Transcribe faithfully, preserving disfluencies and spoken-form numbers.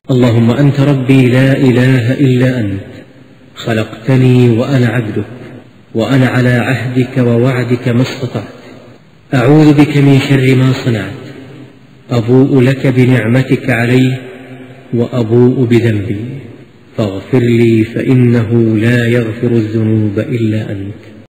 اللهم أنت ربي لا إله إلا أنت، خلقتني وأنا عبدك، وأنا على عهدك ووعدك ما استطعت. أعوذ بك من شر ما صنعت، أبوء لك بنعمتك علي وأبوء بذنبي، فاغفر لي فإنه لا يغفر الذنوب إلا أنت.